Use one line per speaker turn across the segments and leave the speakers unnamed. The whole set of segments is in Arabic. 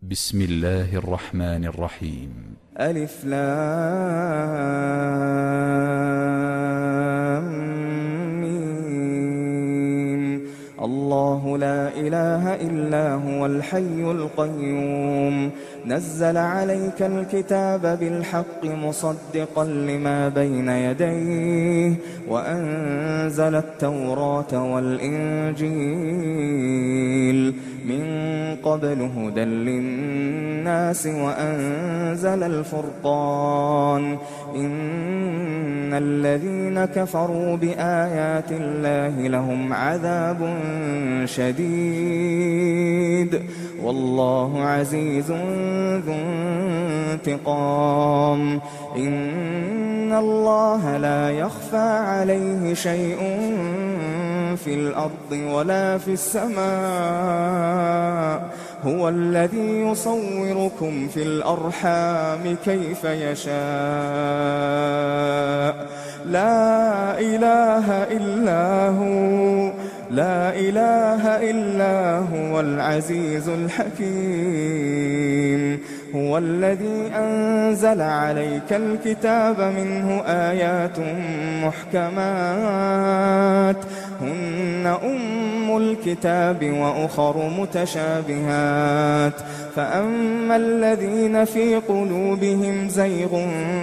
بسم الله الرحمن الرحيم.
ألف لام ميم. الله لا إله إلا هو الحي القيوم نزل عليك الكتاب بالحق مصدقا لما بين يديه وأنزل التوراة والإنجيل من قبل هدى للناس وأنزل الفرقان إن الذين كفروا بآيات الله لهم عذاب شديد والله عزيز ذو انتقام إن الله لا يخفى عليه شيء في الأرض ولا في السماء هو الذي يصوركم في الأرحام كيف يشاء لا إله إلا هو العزيز الحكيم هو الذي أنزل عليك الكتاب منه آيات محكمات هن أم الكتاب وأخر متشابهات فأما الذين في قلوبهم زيغ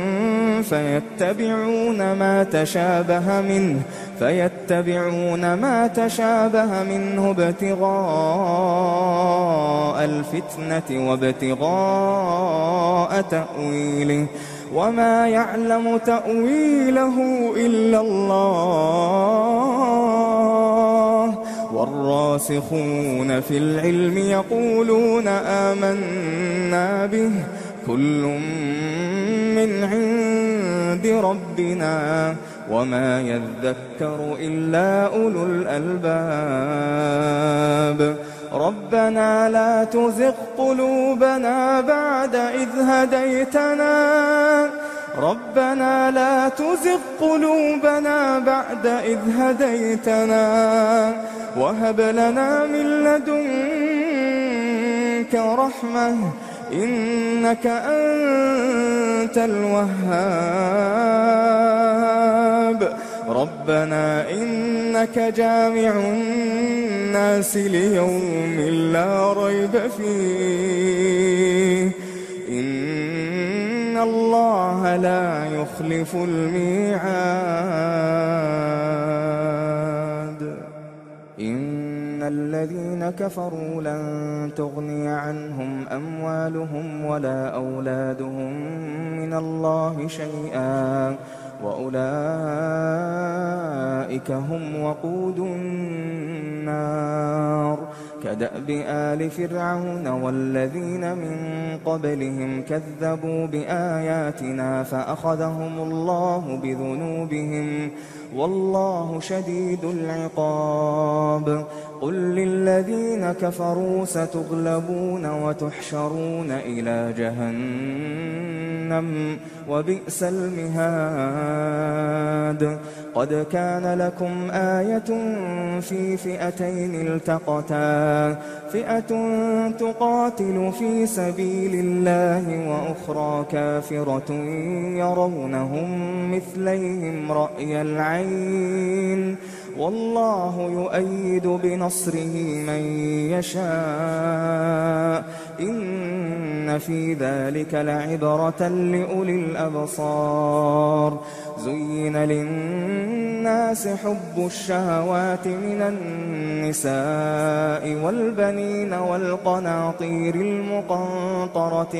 فيتبعون ما تشابه منه ابتغاء الفتنة وابتغاء تأويله وما يعلم تأويله إلا الله والراسخون في العلم يقولون آمنا به كل من عند ربنا وما يذكر إلا أولو الألباب ربنا لا تزغ قلوبنا بعد إذ هديتنا وهب لنا من لدنك رحمة إنك أنت الوهاب ربنا إنك جامع الناس ليوم لا ريب فيه إن الله لا يخلف الميعاد إن الذين كفروا لن تغني عنهم أموالهم ولا أولادهم من الله شيئا وأولئك هم وقود النار كدأب آل فرعون والذين من قبلهم كذبوا بآياتنا فأخذهم الله بذنوبهم والله شديد العقاب قل للذين كفروا ستغلبون وتحشرون إلى جهنم وبئس المهاد قد كان لكم آية في فئتين التقتا فئة تقاتل في سبيل الله وأخرى كافرة يرونهم مثليهم رأي العين والله يؤيد بنصره من يشاء إن في ذلك لعبرة لأولي الأبصار زين للناس حب الشهوات من النساء والبنين والقناطير المقنطرة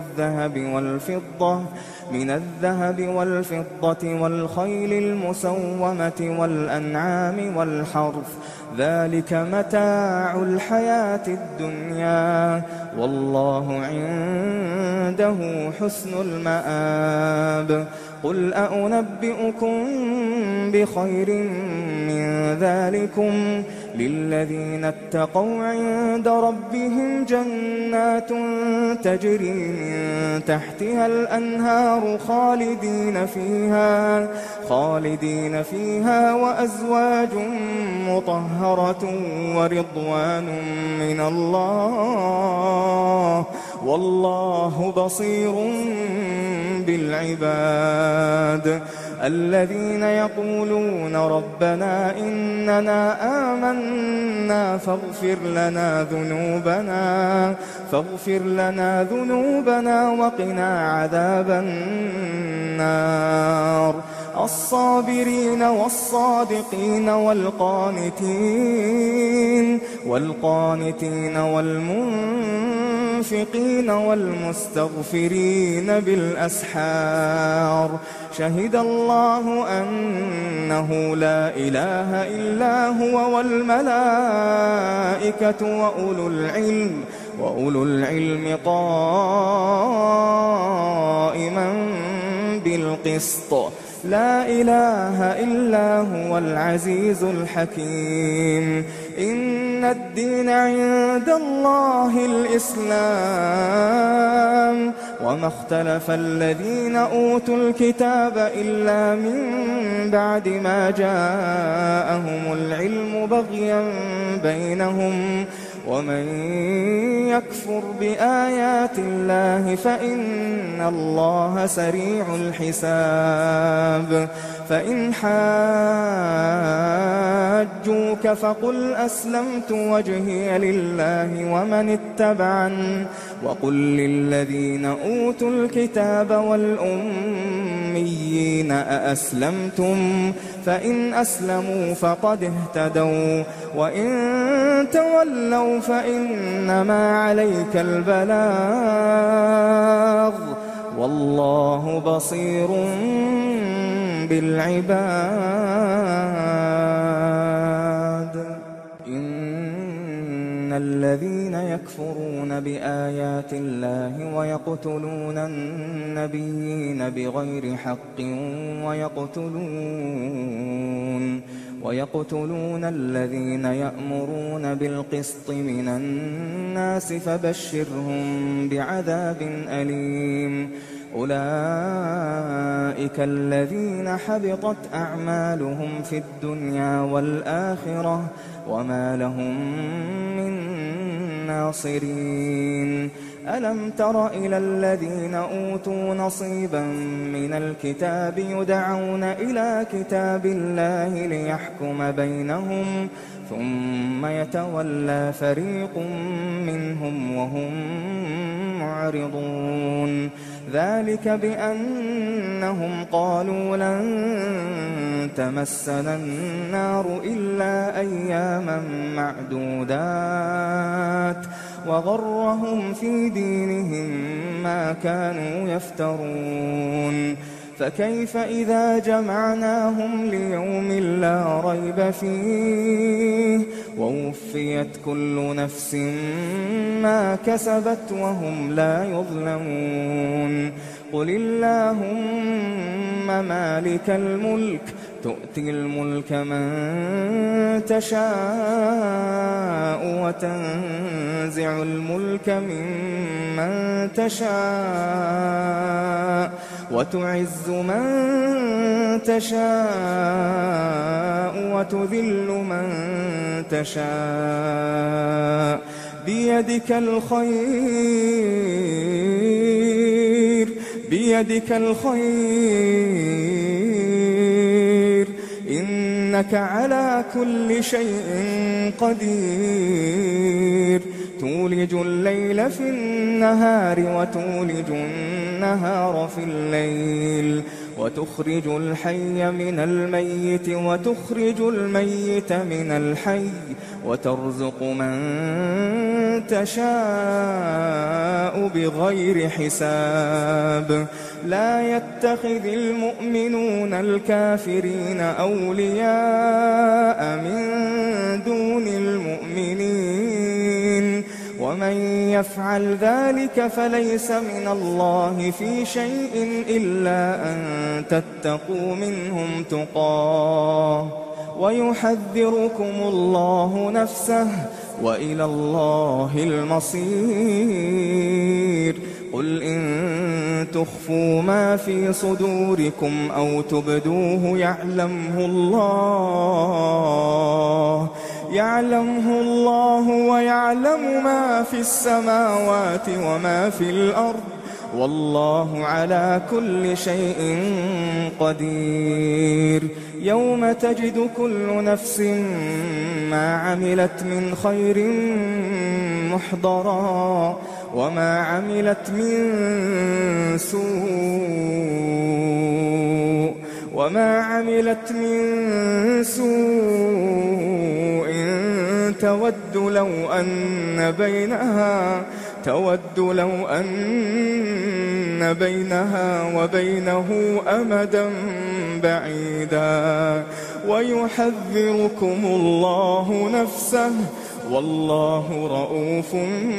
من الذهب والفضة والخيل المسومة والأنعام والحرث ذلك متاع الحياة الدنيا والله عنده حسن المآب قل أنبئكم بخير من ذلكم للذين اتقوا عند ربهم جنات تجري من تحتها الأنهار خالدين فيها وأزواج مطهرة ورضوان من الله والله بصير بالعباد. الذين يقولون ربنا إننا آمنا فاغفر لنا ذنوبنا وقنا عذاب النار. الصابرين والصادقين والقانتين والمنفقين والمستغفرين بالأسحار. شهد الله أنه لا إله إلا هو والملائكة وأولو العلم قائما بالقسط. لا إله إلا هو العزيز الحكيم. إن الدين عند الله الإسلام وما اختلف الذين أوتوا الكتاب إلا من بعد ما جاءهم العلم بغيا بينهم. ومن يكفر بآيات الله فإن الله سريع الحساب. فإن حاجوك فقل أسلمت وجهي لله ومن اتبعن وقل للذين أوتوا الكتاب والأميين أأسلمتم فإن أسلموا فقد اهتدوا وإن تولوا فإنما عليك البلاغ والله بصير بالعباد. إن الذين يكفرون بآيات الله ويقتلون النبيين بغير حق ويقتلون الذين يأمرون بالقسط من الناس فبشرهم بعذاب أليم. أولئك الذين حبطت أعمالهم في الدنيا والآخرة وما لهم من ناصرين. ألم تر إلى الذين أوتوا نصيبا من الكتاب يدعون إلى كتاب الله ليحكم بينهم ثم يتولى فريق منهم وهم معرضون. ذلك بأنهم قالوا لن تمسنا النار إلا أياما معدودات وغرهم في دينهم ما كانوا يفترون. فكيف إذا جمعناهم ليوم لا ريب فيه ووفيت كل نفس ما كسبت وهم لا يظلمون. قل اللهم مالك الملك تؤتي الملك من تشاء وتنزع الملك ممن تشاء وتعز من تشاء وتذل من تشاء بيدك الخير إنك على كل شيء قدير. تولج الليل في النهار وتولج النهار في الليل وتخرج الحي من الميت وتخرج الميت من الحي وترزق من تشاء بغير حساب. لا يتخذ المؤمنون الكافرين أولياء من دون المؤمنين ومن يفعل ذلك فليس من الله في شيء إلا أن تتقوا منهم تقاه ويحذركم الله نفسه وإلى الله المصير. قل إن تخفوا ما في صدوركم أو تبدوه يعلمه الله يعلمه الله ويعلم ما في السماوات وما في الأرض، والله على كل شيء قدير. يوم تجد كل نفس ما عملت من خير محضرا وما عملت من سوء تود لو أن بينها وبينه أمدا بعيدا، ويحذركم الله نفسه، والله رؤوف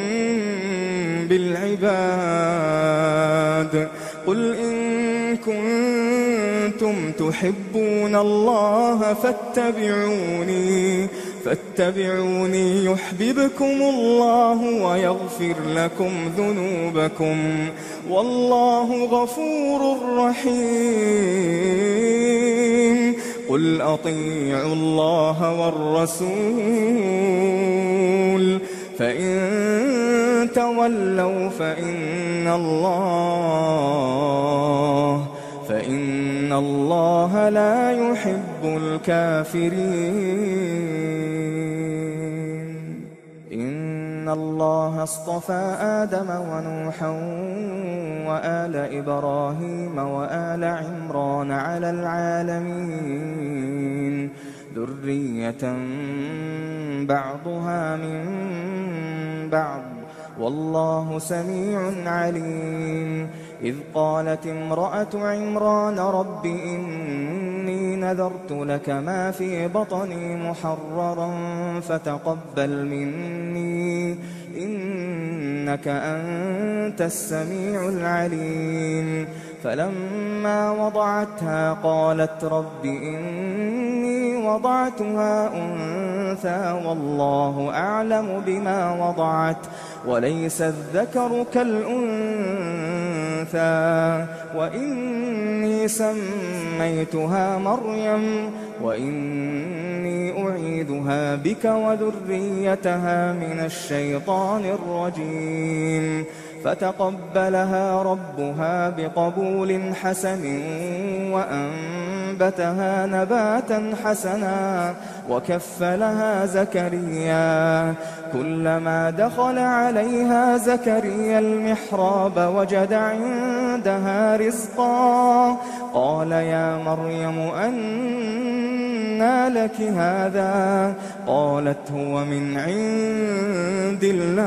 بالعباد. قل إن كنتم تحبون الله فاتبعوني يحببكم الله ويغفر لكم ذنوبكم، والله غفور رحيم. قل أطيعوا الله والرسول فإن تولوا فإن الله لا يحب الكافرين. إن الله اصطفى آدم ونوحا وآل إبراهيم وآل عمران على العالمين، ذرية بعضها من بعض، والله سميع عليم. إذ قالت امرأة عمران رب إني نذرت لك ما في بطني محررا فتقبل مني إنك أنت السميع العليم. فلما وضعتها قالت رب إني وضعتها أنثى والله أعلم بما وضعت وليس الذكر كالأنثى، وإني سميتها مريم وإني أعيذها بك وذريتها من الشيطان الرجيم. فتقبلها ربها بقبول حسن وأنبتها نباتا حسنا وكفلها زكريا. كلما دخل عليها زكريا المحراب وجد عندها رزقا قال يا مريم أنى لك هذا؟ قالت هو من عند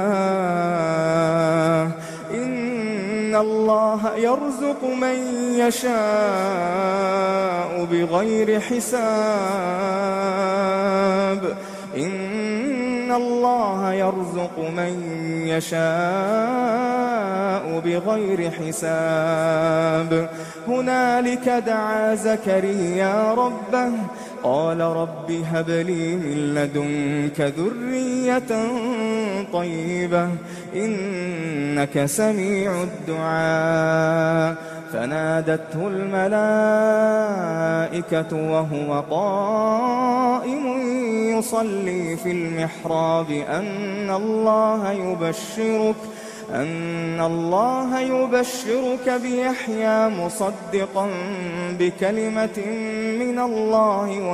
الله إن الله يرزق من يشاء بغير حساب. إن الله يرزق من يشاء بغير حساب. هنالك دعا زكريا ربه قال رب هب لي من لدنك ذرية طيبة إنك سميع الدعاء. فنادته الملائكة وهو قائم يصلي في المحراب أن الله يبشرك بيحيى مصدقا بكلمة من الله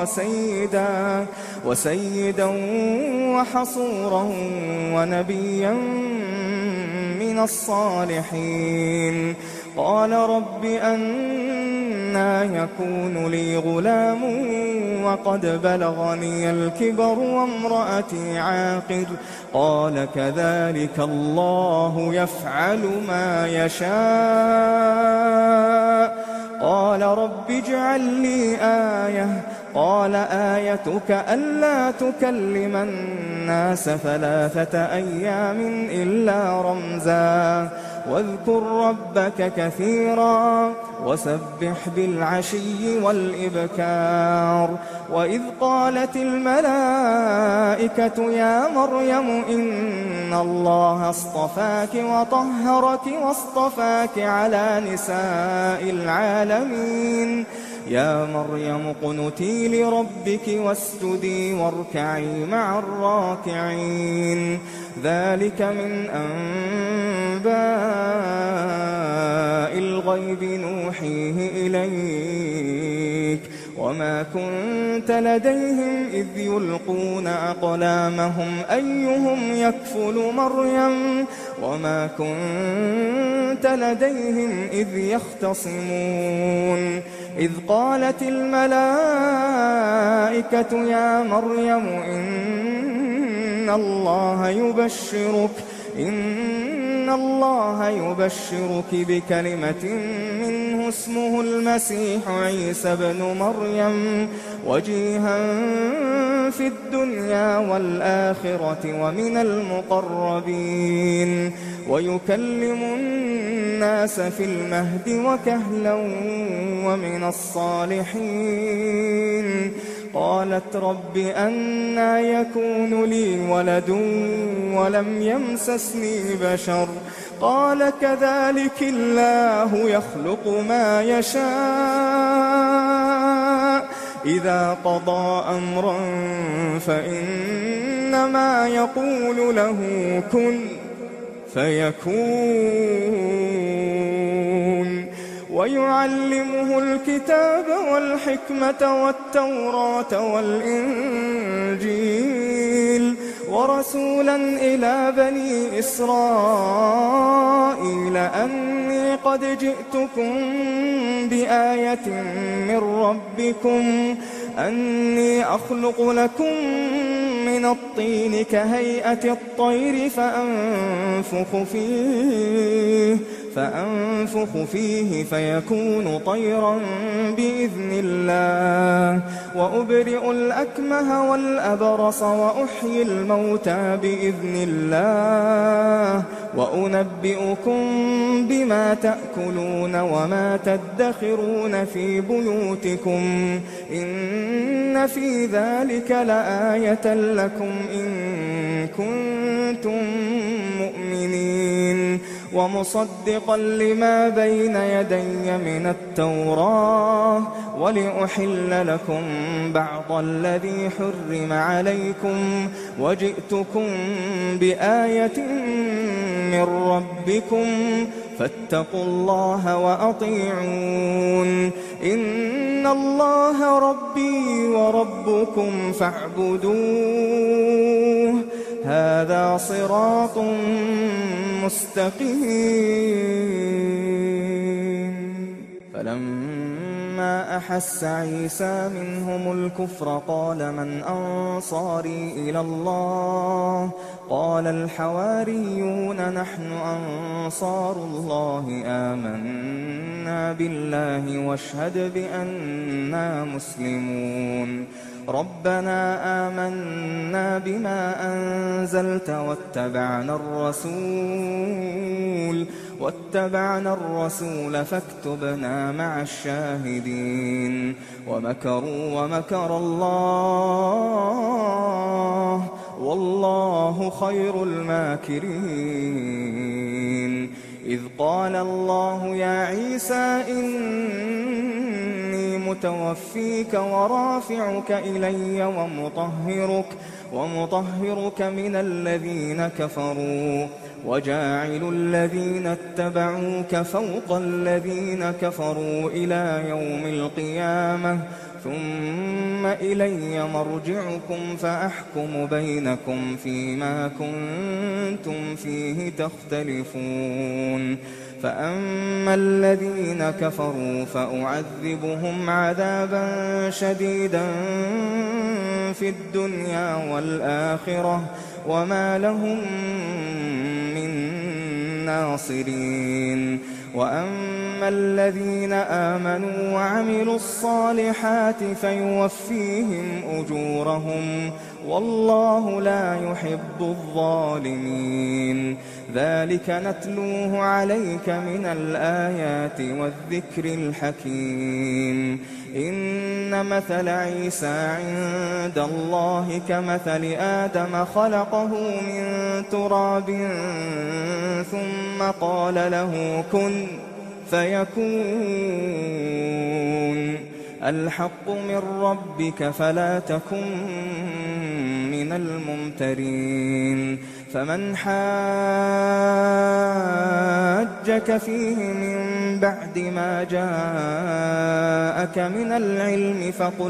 وسيدا وحصورا ونبيا من الصالحين. قال رب أنى يكون لي غلام وقد بلغني الكبر وامرأتي عاقر؟ قال كذلك الله يفعل ما يشاء. قال رب اجعل لي آية. قال آيتك ألا تكلم الناس 3 أيام إلا رمزا واذكر ربك كثيرا وسبح بالعشي والإبكار. وإذ قالت الملائكة يا مريم إن الله اصطفاك وطهرك واصطفاك على نساء العالمين يا مريم اقنتي لربك واسجدي واركعي مع الراكعين ذلك من أنباء الغيب نوحيه إليك وما كنت لديهم إذ يلقون أقلامهم أيهم يكفل مريم وما كنت لديهم إذ يختصمون إذ قالت الملائكة يا مريم إن الله يبشرك بكلمة منه اسمه المسيح عيسى بن مريم وجيها في الدنيا والآخرة ومن المقربين ويكلم الناس في المهد وكهلا ومن الصالحين قالت رب أنى يكون لي ولد ولم يمسسني بشر قال كذلك الله يخلق ما يشاء إذا قضى أمرا فإنما يقول له كن فيكون ويعلمه الكتاب والحكمة والتوراة والإنجيل ورسولا إلى بني إسرائيل أني قد جئتكم بآية من ربكم أني أخلق لكم من الطين كهيئة الطير فأنفخ فيه فيكون طيرا بإذن الله وأبرئ الأكمه والأبرص وأحيي الموتى بإذن الله وأنبئكم بما تأكلون وما تدخرون في بيوتكم إن في ذلك لآية لكم إن كنتم مؤمنين ومصدقا لما بين يدي من التوراة ولأحل لكم بعض الذي حرم عليكم وجئتكم بآية من ربكم فاتقوا الله وأطيعون إن الله ربي وربكم فاعبدوه هذا صراط مستقيم فلما أحس عيسى منهم الكفر قال من أنصاري إلى الله قال الحواريون نحن أنصار الله آمنا بالله واشهد بأننا مسلمون ربنا آمنا بما أنزلت واتبعنا الرسول فاكتبنا مع الشاهدين ومكروا ومكر الله والله خير الماكرين إذ قال الله يا عيسى إني متوفيك ورافعك إلي ومطهرك من الذين كفروا وجاعل الذين اتبعوك فوق الذين كفروا إلى يوم القيامة ثم إلي مرجعكم فأحكم بينكم فيما كنتم فيه تختلفون فأما الذين كفروا فأعذبهم عذابا شديدا في الدنيا والآخرة وما لهم من ناصرين وأما الذين آمنوا وعملوا الصالحات فيوفيهم أجورهم والله لا يحب الظالمين ذلك نتلوه عليك من الآيات والذكر الحكيم إن مثل عيسى عند الله كمثل آدم خلقه من تراب ثم قال له كن فيكون الحق من ربك فلا تكن من الممترين فمن حاجك فيه من بعد ما جاءك من العلم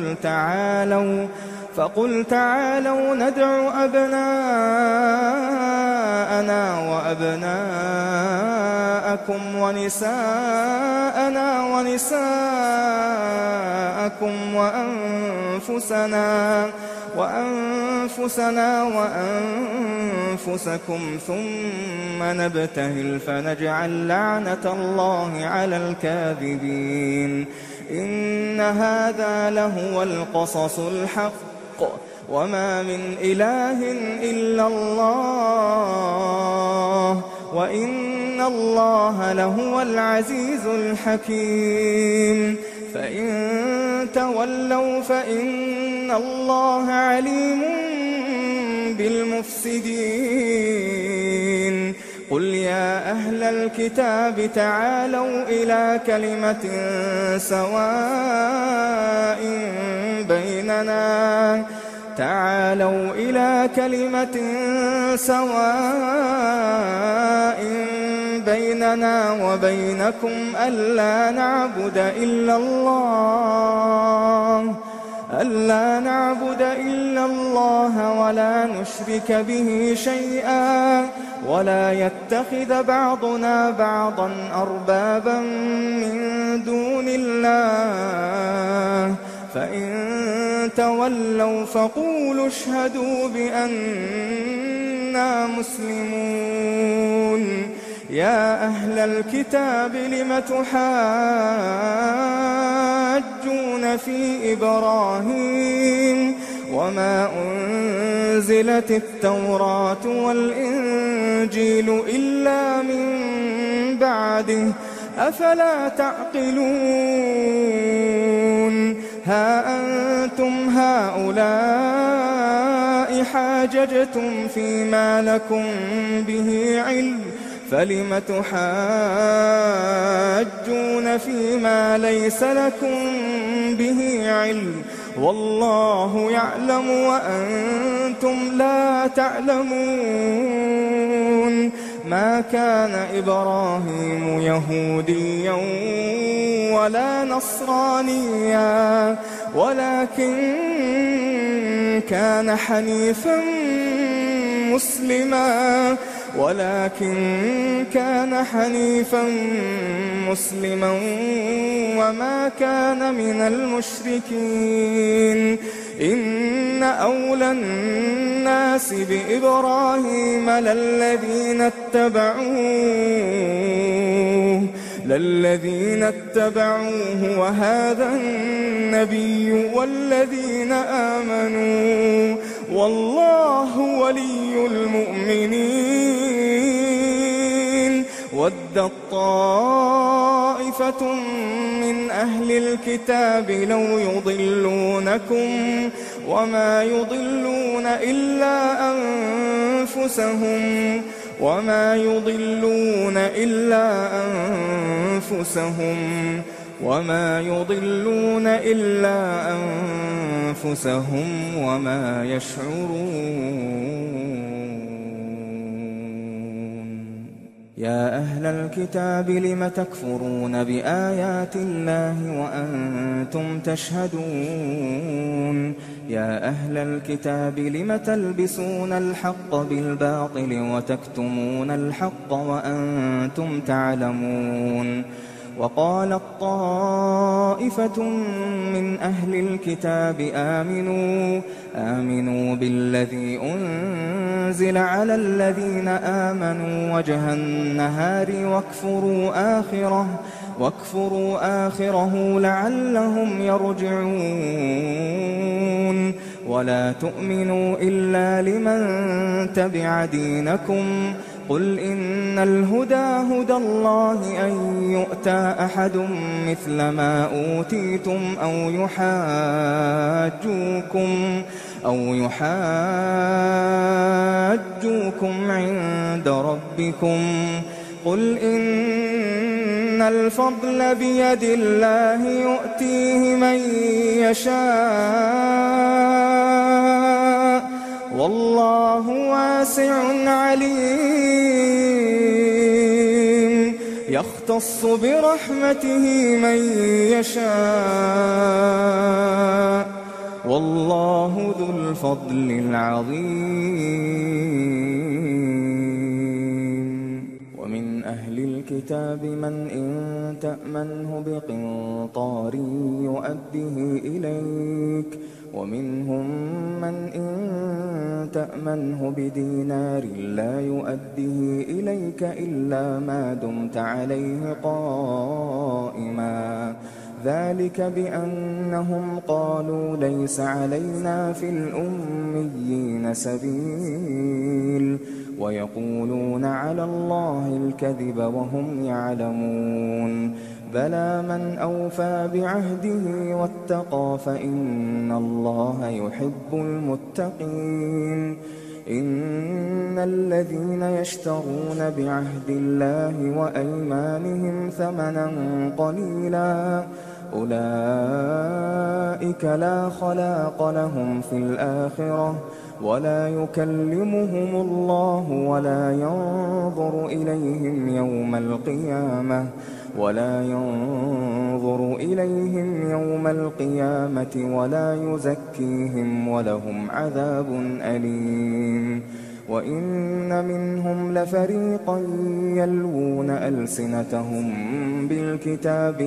فقل تعالوا ندع أبناءنا وأبناءكم ونساءنا ونساءكم وأنفسنا وأنفسكم ثم نبتهل فنجعل لعنة الله على الكاذبين إن هذا لهو القصص الحق وما من إله إلا الله وإن الله لهو العزيز الحكيم فإن تولوا فإن الله عليم بالمفسدين قل يا أهل الكتاب تعالوا إلى كلمة سواء بيننا وبينكم ألا نعبد إلا الله ولا نشرك به شيئا ولا يتخذ بعضنا بعضا أربابا من دون الله فإن تولوا فقولوا اشهدوا بأننا مسلمون يا أهل الكتاب لم تحاجون في إبراهيم وما أنزلت التوراة والإنجيل إلا من بعده أفلا تعقلون ها أنتم هؤلاء حاججتم فيما لكم به علم فلم تحاجون فيما ليس لكم به علم والله يعلم وأنتم لا تعلمون ما كان إبراهيم يهوديا ولا نصرانيا ولكن كان حنيفا مسلما وما كان من المشركين إن أولى الناس بإبراهيم للذين اتبعوه وهذا النبي والذين آمنوا والله ولي المؤمنين ودت طائفة من أهل الكتاب لو يضلونكم وما يضلون إلا أنفسهم وما يشعرون يا أهل الكتاب لم تكفرون بآيات الله وأنتم تشهدون يا أهل الكتاب لم تلبسون الحق بالباطل وتكتمون الحق وأنتم تعلمون وقالت طائفة من أهل الكتاب آمنوا بالذي أنزل على الذين آمنوا وجه النهار واكفروا آخره لعلهم يرجعون ولا تؤمنوا إلا لمن تبع دينكم قل إن الهدى هدى الله أن يؤتى أحد مثل ما أوتيتم أو يحاجوكم عند ربكم قل إن إن الفضل بيد الله يؤتيه من يشاء والله واسع عليم يختص برحمته من يشاء والله ذو الفضل العظيم ومن أهل الكتاب من إن تأمنه بقنطار يؤده إليك ومنهم من إن تأمنه بدينار لا يؤده إليك إلا ما دمت عليه قائما ذلك بأنهم قالوا ليس علينا في الأميين سبيل ويقولون على الله الكذب وهم يعلمون بلى من أوفى بعهده واتقى فإن الله يحب المتقين إن الذين يشترون بعهد الله وأيمانهم ثمنا قليلا أولئك لا خلاق لهم في الآخرة ولا يكلمهم الله ولا ينظر إليهم يوم القيامة ولا يزكيهم ولهم عذاب أليم وإن منهم لفريقا يلوون ألسنتهم بالكتاب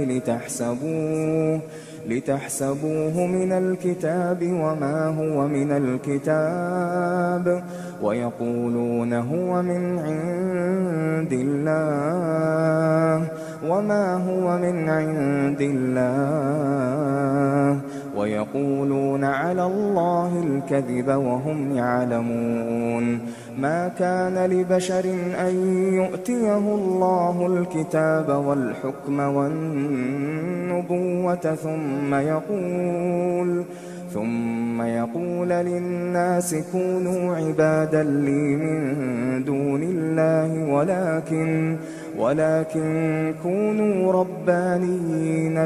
لتحسبوه من الكتاب وما هو من الكتاب ويقولون هو من عند الله وما هو من عند الله ويقولون على الله الكذب وهم يعلمون ما كان لبشر أن يؤتيه الله الكتاب والحكم والنبوة ثم يقول للناس كونوا عبادا لي من دون الله ولكن كونوا ربانيين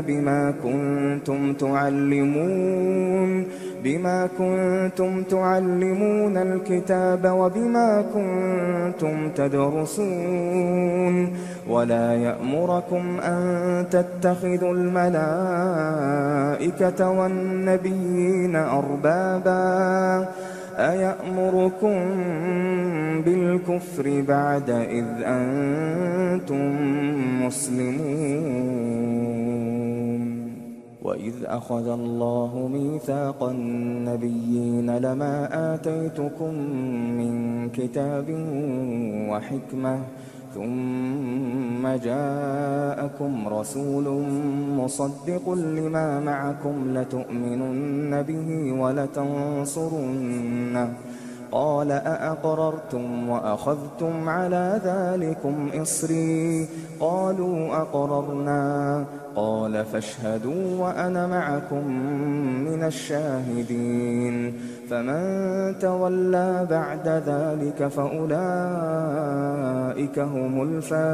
بما كنتم تعلمون الكتاب وبما كنتم تدرسون ولا يأمركم أن تتخذوا الملائكة والنبيين أربابا أيأمركم بالكفر بعد إذ أنتم مسلمون وإذ أخذ الله ميثاق النبيين لما آتيتكم من كتاب وحكمة ثم جاءكم رسول مصدق لما معكم لتؤمنن به ولتنصرنه قال أأقررتم وأخذتم على ذلكم إصري قالوا أقررنا قال فاشهدوا وأنا معكم من الشاهدين فمن تولى بعد ذلك فأولئك هم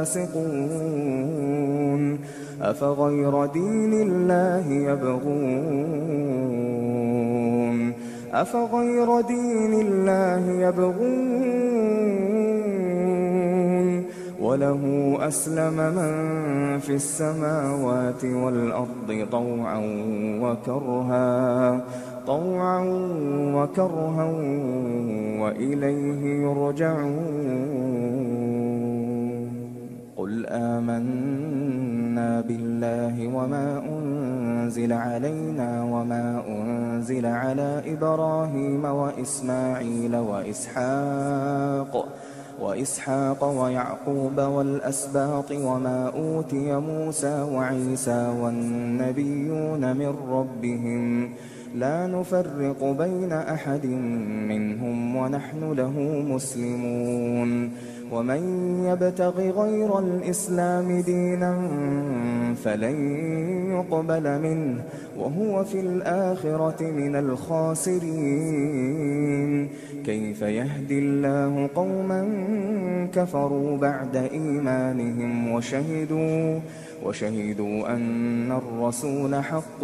الفاسقون أفغير دين الله يبغون وله أسلم من في السماوات والأرض طوعا وكرها وإليه يرجعون قل آمنا بالله وما أنزل علينا وما أنزل على إبراهيم وإسماعيل وإسحاق ويعقوب والأسباط وما أوتي موسى وعيسى والنبيون من ربهم لا نفرق بين أحد منهم ونحن له مسلمون ومن يبتغ غير الإسلام دينا فلن يقبل منه وهو في الآخرة من الخاسرين. كيف يهدي الله قوما كفروا بعد إيمانهم وشهدوا أن الرسول حق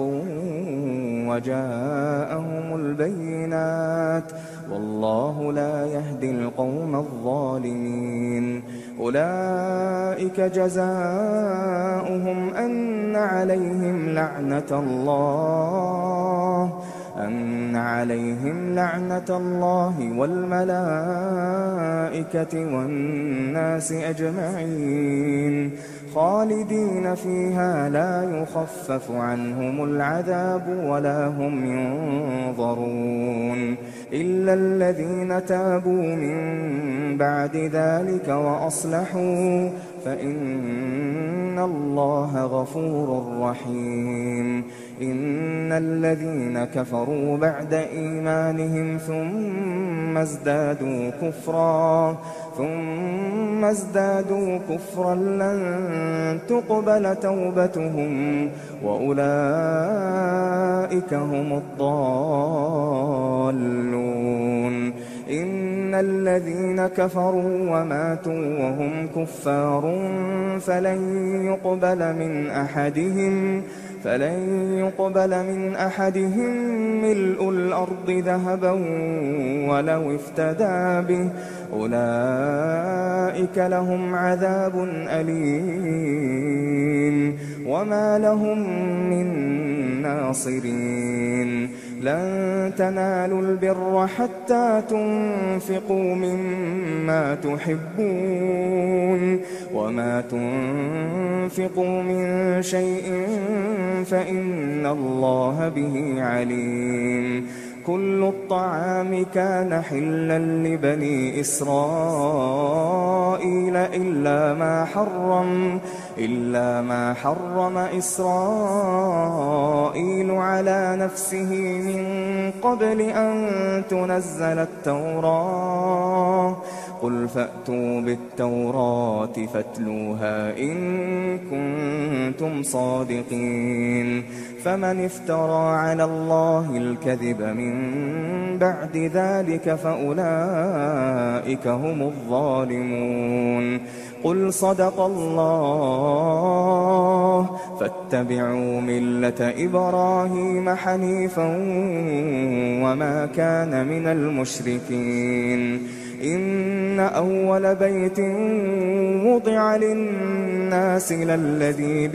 وجاءهم البينات والله لا يهدي القوم الظالمين. أولئك جزاؤهم أن عليهم لعنة الله والملائكة والناس أجمعين خالدين فيها لا يخفف عنهم العذاب ولا هم ينظرون إلا الذين تابوا من بعد ذلك وأصلحوا فإن الله غفور رحيم. إن الذين كفروا بعد إيمانهم ثم ازدادوا كفرا لن تقبل توبتهم وأولئك هم الضالون. إن الذين كفروا وماتوا وهم كفار فلن يقبل من أحدهم ملء الأرض ذهبا ولو افتدى به أولئك لهم عذاب أليم وما لهم من ناصرين. لن تنالوا البر حتى تنفقوا مما تحبون وما تنفقوا من شيء فإن الله به عليم. كل الطعام كان حلا لبني إسرائيل إلا ما حرم إسرائيل على نفسه من قبل أن تنزل التوراة. قل فأتوا بالتوراة فاتلوها إن كنتم صادقين. فمن افترى على الله الكذب من بعد ذلك فأولئك هم الظالمون. قل صدق الله فاتبعوا ملة إبراهيم حنيفا وما كان من المشركين. إن أول بيت وضع للناس للذي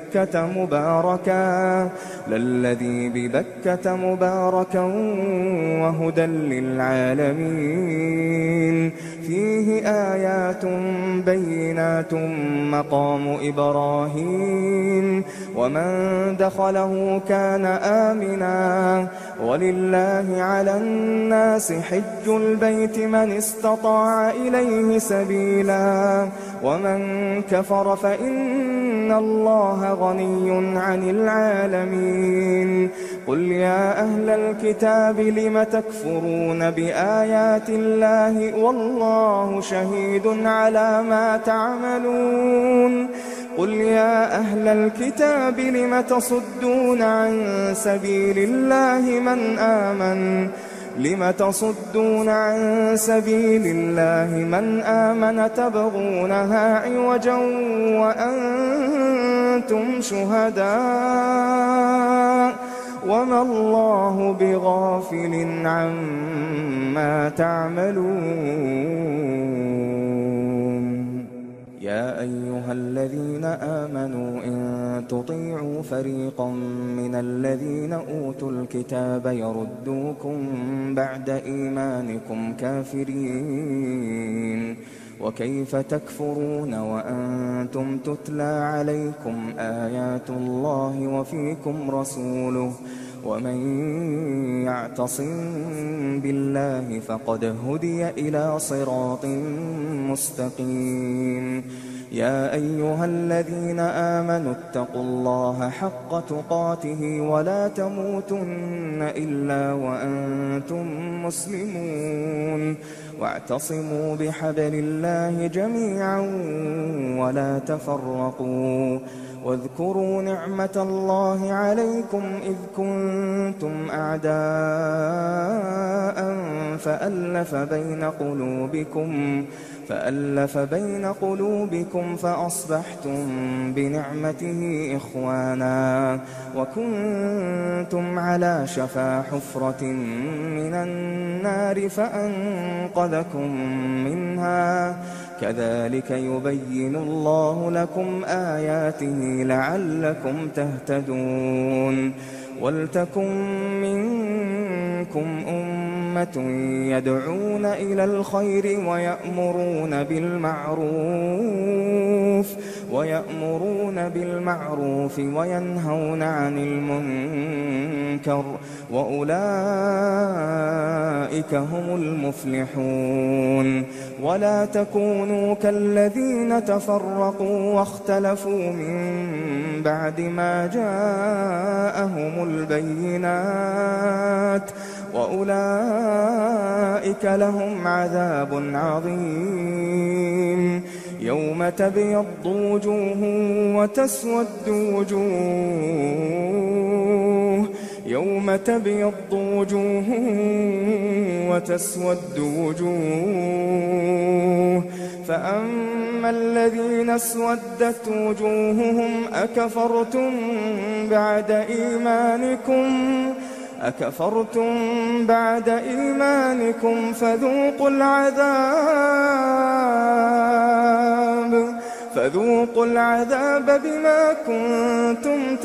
ببكة مباركا وهدى للعالمين. فيه آيات بينات مقام إبراهيم ومن دخله كان آمنا ولله على الناس حج البيت من استطاع إليه سبيلا ومن كفر فإن الله غني عن العالمين. قل يا أهل الكتاب لم تكفرون بآيات الله والله شهيد على ما تعملون. قل يا أهل الكتاب لم تصدون عن سبيل الله من آمن تبغونها عوجا وأنتم شهداء وما الله بغافل عما تعملون. يا أيها الذين آمنوا إن تطيعوا فريقا من الذين أوتوا الكتاب يردوكم بعد إيمانكم كافرين. وكيف تكفرون وأنتم تتلى عليكم آيات الله وفيكم رسوله ومن يعتصم بالله فقد هدي إلى صراط مستقيم. يا أيها الذين آمنوا اتقوا الله حق تقاته ولا تموتن إلا وأنتم مسلمون. واعتصموا بحبل الله جميعا ولا تفرقوا واذكروا نعمة الله عليكم إذ كنتم أعداء فألف بين قلوبكم فأصبحتم بنعمته إخوانا وكنتم على شفا حفرة من النار فأنقذكم منها كذلك يبين الله لكم آياته لعلكم تهتدون ولتكن منكم أمة يدعون إلى الخير ويأمرون بالمعروف وينهون عن المنكر وأولئك هم المفلحون ولا تكونوا كالذين تفرقوا واختلفوا من بعد ما جاءهم البينات وأولئك لهم عذاب عظيم يوم تبيض وجوه وتسود وجوه فأما الذين اسودت وجوههم أكفرتم بعد إيمانكم فذوقوا العذاب بما كنتم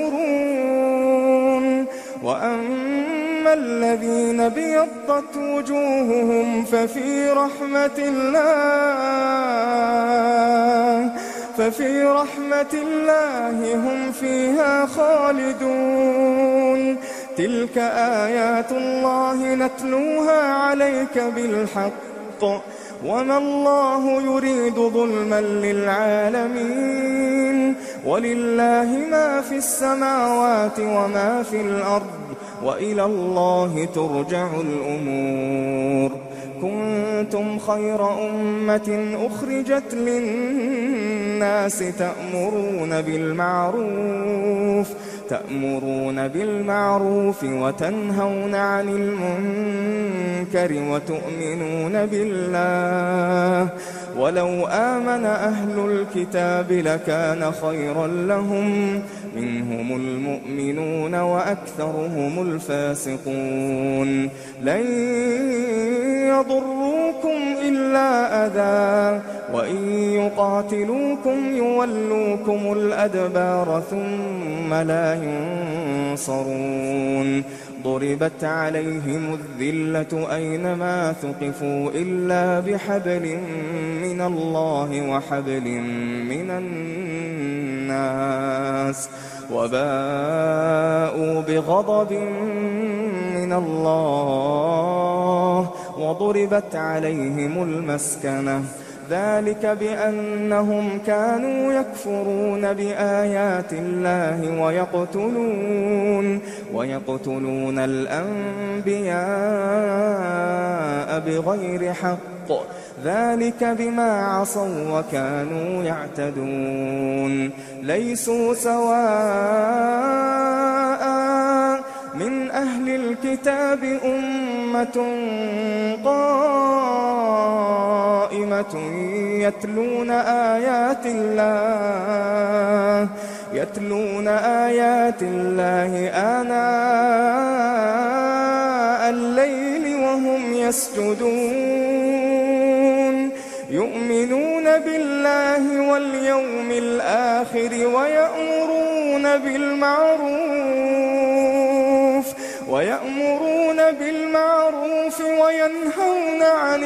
تكفرون وأما الذين ابيضت وجوههم ففي رحمة الله هم فيها خالدون تلك آيات الله نتلوها عليك بالحق وما الله يريد ظلما للعالمين ولله ما في السماوات وما في الأرض وإلى الله ترجع الأمور كنتم خير أمة أخرجت للناس تأمرون بالمعروف وتنهون عن المنكر وتؤمنون بالله ولو آمن أهل الكتاب لكان خيرا لهم منهم المؤمنون وأكثرهم الفاسقون لن يضروكم إلا أذى وإن يقاتلوكم يولوكم الأدبار ثم لا ينصرون ضربت عليهم الذلة أينما ثقفوا إلا بحبل من الله وحبل من الناس وباءوا بغضب من الله وضربت عليهم المسكنة ذلك بأنهم كانوا يكفرون بآيات الله ويقتلون الأنبياء بغير حق ذلك بما عصوا وكانوا يعتدون ليسوا سواء من أهل الكتاب أمة قائمة يتلون آيات الله آناء الليل وهم يسجدون يؤمنون بالله واليوم الآخر ويأمرون بالمعروف وينهون عن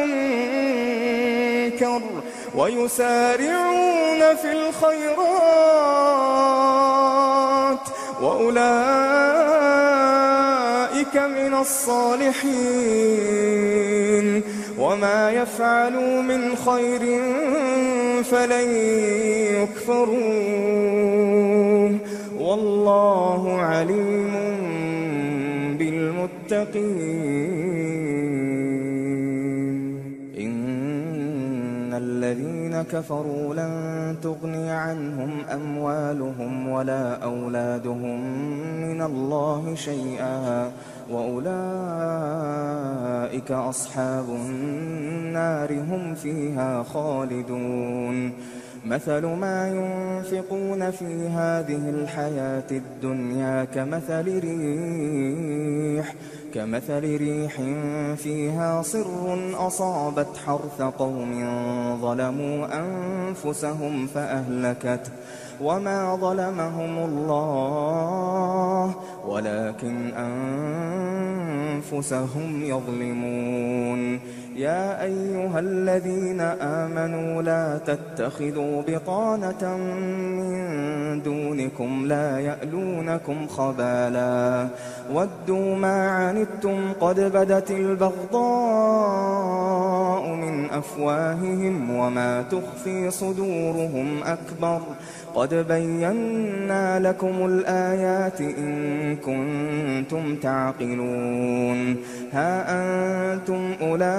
المنكر ويسارعون في الخيرات وأولئك من الصالحين وما يفعلوا من خير فلن يكفروه والله عليم بالمتقين الذين كفروا لن تغني عنهم أموالهم ولا أولادهم من الله شيئا وأولئك أصحاب النار هم فيها خالدون مثل ما ينفقون في هذه الحياة الدنيا كمثل ريح فيها صر أصابت حرث قوم ظلموا أنفسهم فأهلكته وما ظلمهم الله ولكن أنفسهم يظلمون يا أيها الذين آمنوا لا تتخذوا بطانة من دونكم لا يألونكم خبالا ودوا ما عنتم قد بدت البغضاء من أفواههم وما تخفي صدورهم أكبر قد بينا لكم الآيات إن كنتم تعقلون ها أنتم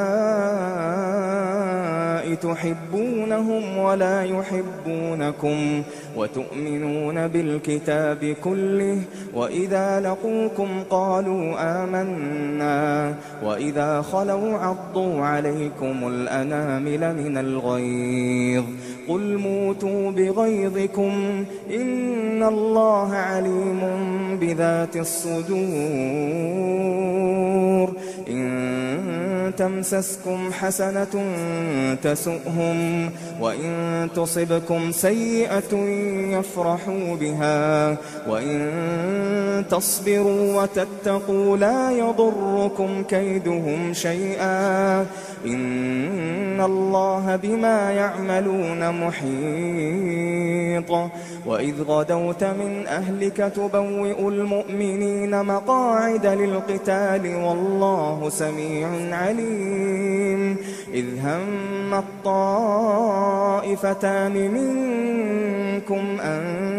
أولئك تحبونهم ولا يحبونكم وتؤمنون بالكتاب كله وإذا لقوكم قالوا آمنا وإذا خلوا عضوا عليكم الأنامل من الغيظ قل موتوا بغيظكم إن الله عليم بذات الصدور إن تمسسكم حسنة تسؤهم وإن تصبكم سيئة يفرحوا بها وإن تصبروا وتتقوا لا يضركم كيدهم شيئا إن الله بما يعملون محيط وإذ غدوت من أهلك تبوئ المؤمنين مقاعد للقتال والله سميع عليم إذ هم الطائفتان منكم أن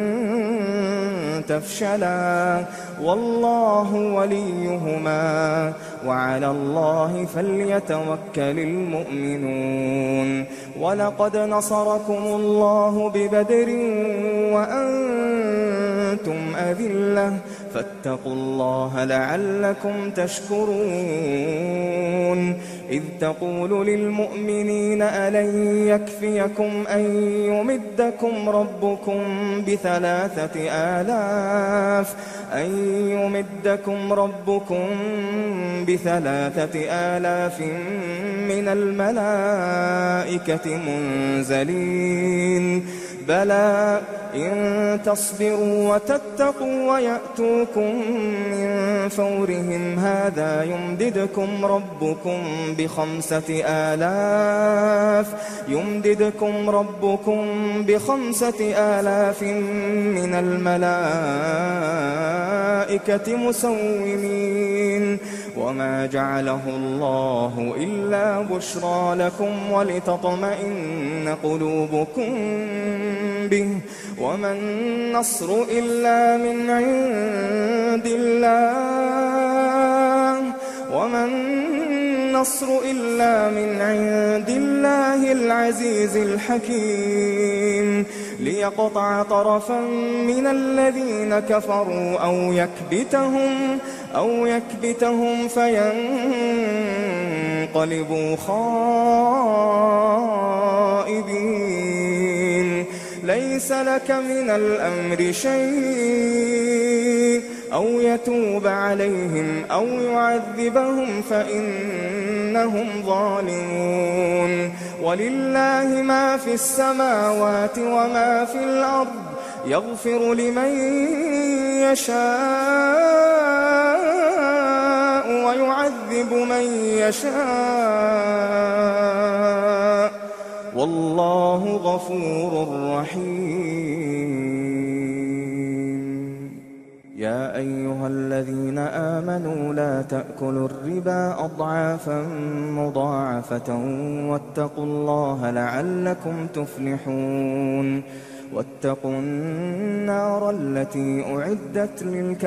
تفشلا والله وليهما وعلى الله فليتوكل المؤمنون ولقد نصركم الله ببدر وأنتم أذلة فاتقوا الله لعلكم تشكرون إذ تقول للمؤمنين ألن يكفيكم أن يمدكم ربكم ب3,000 من الملائكة منزلين بلى إن تصبروا وتتقوا ويأتوكم من فورهم هذا يمددكم ربكم ب5,000 من الملائكة مسومين وما جعله الله إلا بشرى لكم ولتطمئن قلوبكم به وما النصر إلا من عند الله العزيز الحكيم ليقطع طرفا من الذين كفروا أو يكبتهم فينقلبوا خائبين ليس لك من الأمر شيء أو يتوب عليهم أو يعذبهم فإنهم ظالمون ولله ما في السماوات وما في الأرض يغفر لمن يشاء ويعذب من يشاء والله غفور رحيم يا أيها الذين آمنوا لا تأكلوا الربا أضعافا مضاعفة واتقوا الله لعلكم تفلحون واتقوا النار التي أعدت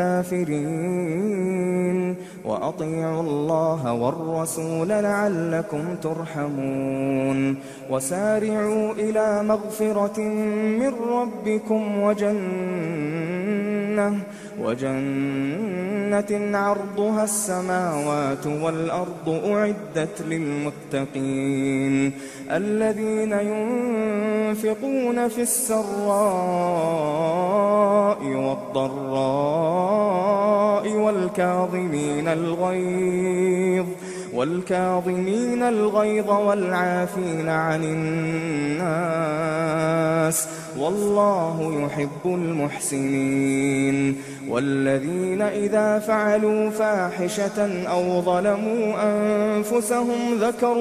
للكافرين وأطيعوا الله والرسول لعلكم ترحمون وسارعوا إلى مغفرة من ربكم وجنة عرضها السماوات والأرض أعدت للمتقين الذين ينفقون في السراء والضراء والكاظمين الغيظ والعافين عن الناس والله يحب المحسنين والذين إذا فعلوا فاحشة أو ظلموا أنفسهم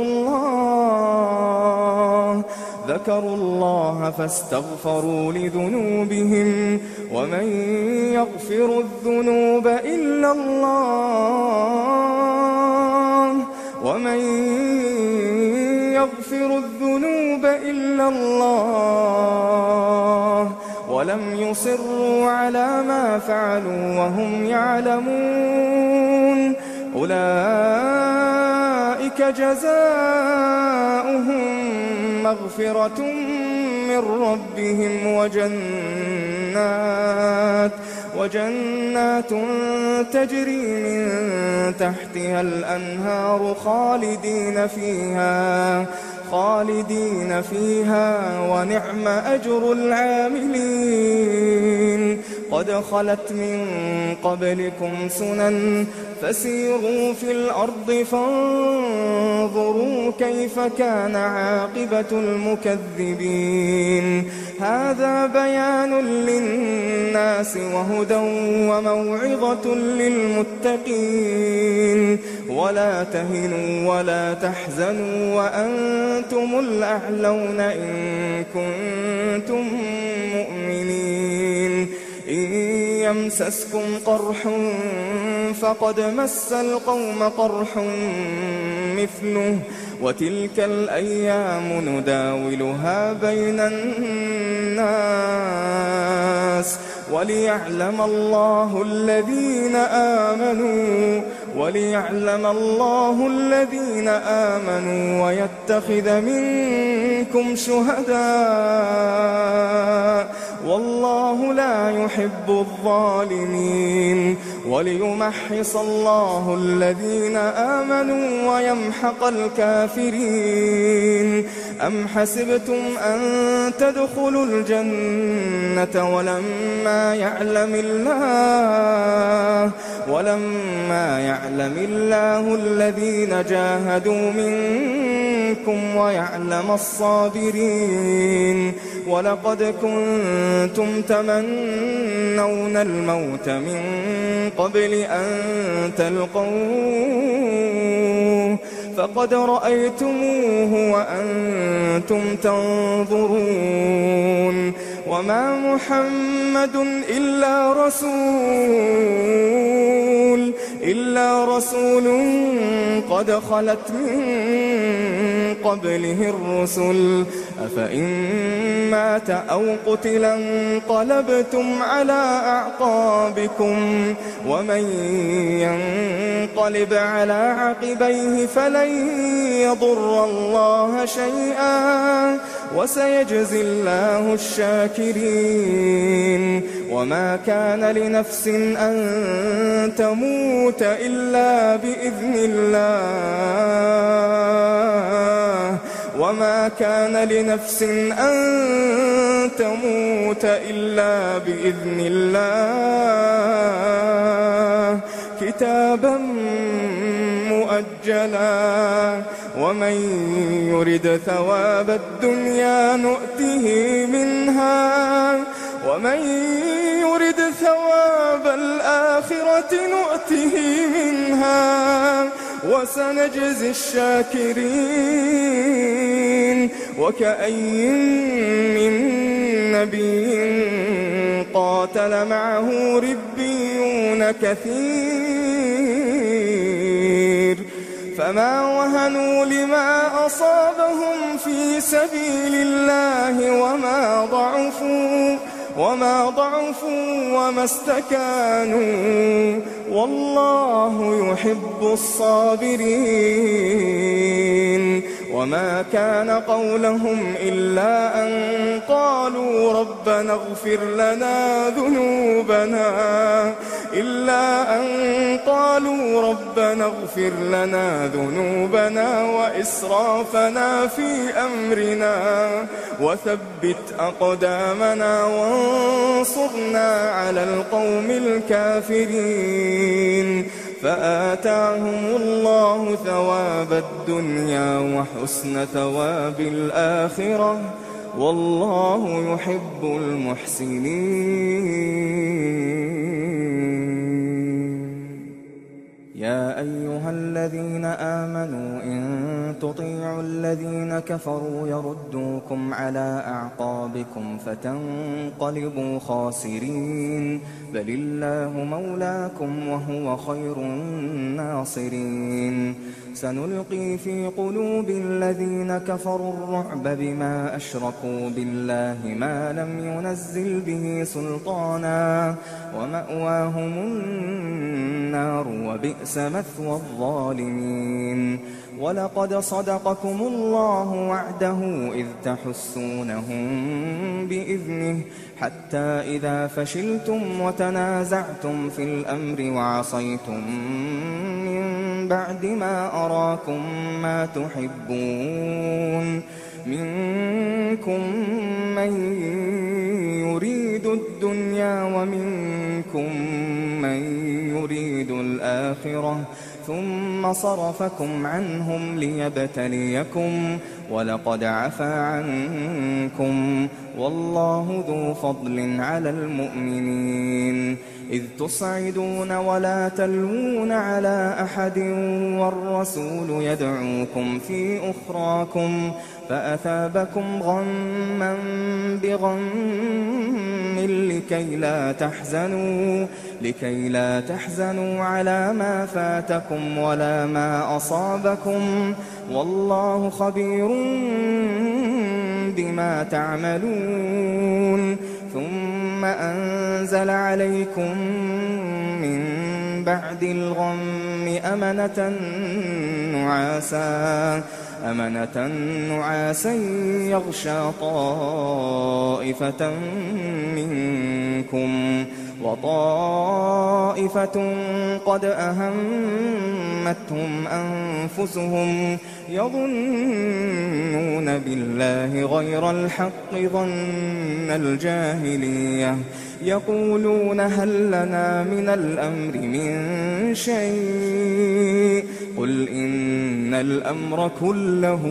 ذكروا الله فاستغفروا لذنوبهم ومن يغفر الذنوب إلا الله ولم يصروا على ما فعلوا وهم يعلمون أولئك جزاؤهم مغفرة من ربهم وجنات تجري من تحتها الأنهار خالدين فيها ونعم أجر العاملين قد خلت من قبلكم سنن فسيروا في الأرض فانظروا كيف كان عاقبة المكذبين هذا بيان للناس وهدى وموعظة للمتقين ولا تهنوا ولا تحزنوا وأنتم الأعلون إن كنتم مؤمنين إن يمسسكم قرح فقد مس القوم قرح مثله وتلك الأيام نداولها بين الناس وليعلم الله الذين آمنوا ويتخذ منكم شهداء والله لا يحب الظالمين وليمحص الله الذين آمنوا ويمحق الكافرين أم حسبتم أن تدخلوا الجنة ولما يعلم الله الذين جاهدوا منكم ويعلم الصابرين ولقد كنتم تمنون الموت من قبل أن تلقوه فقد رأيتموه وأنتم تنظرون وما محمد إلا رسول قد خلت من قبله الرسل أفإن مات أو قتل انقلبتم على أعقابكم ومن ينقلب على عقبيه فلن يضر الله شيئا وسيجزي الله الشاكرين وما كان لنفس أن تموت إلا بإذن الله وما كان لنفس أن تموت إلا بإذن الله كتابا مؤجلا ومن يرد ثواب الدنيا نؤته منها ومن يرد ثواب الآخرة نؤته منها وسنجزي الشاكرين وكأي من نبي قاتل معه ربيون كثير فما وهنوا لما أصابهم في سبيل الله وما ضعفوا وما استكانوا والله يحب الصابرين وما كان قولهم إلا أن قالوا ربنا اغفر لنا ذنوبنا وإسرافنا في أمرنا وثبت أقدامنا وانصرنا على القوم الكافرين فآتاهم الله ثواب الدنيا وحسن ثواب الآخرة والله يحب المحسنين. يا أيها الذين آمنوا إن تطيعوا الذين كفروا يردوكم على أعقابكم فتنقلبوا خاسرين بل الله مولاكم وهو خير الناصرين. سنلقي في قلوب الذين كفروا الرعب بما أشركوا بالله ما لم ينزل به سلطانا ومأواهم النار وبئس مثوى الظالمين. ولقد صدقكم الله وعده إذ تحسونهم بإذنه حتى إذا فشلتم وتنازعتم في الأمر وعصيتم من بعد ما أراكم ما تحبون منكم من يريد الدنيا ومنكم من يريد الآخرة ثم صرفكم عنهم ليبتليكم ولقد عفا عنكم والله ذو فضل على المؤمنين. إذ تصعدون ولا تلوون على أحد والرسول يدعوكم في أخراكم فأثابكم غما بغم لكي لا تحزنوا على ما فاتكم ولا ما أصابكم والله خبير بما تعملون. ثم أنزل عليكم من بعد الغم أمنة نعاسا يغشى طائفة منكم وطائفة قد أهمتهم أنفسهم يظنون بالله غير الحق ظن الجاهلية يقولون هل لنا من الأمر من شيء قل إن الأمر كله